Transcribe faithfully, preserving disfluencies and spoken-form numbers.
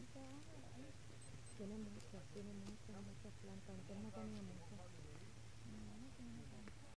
Tiene muchas, tiene muchas, muchas plantas. Antes no tenía muchas.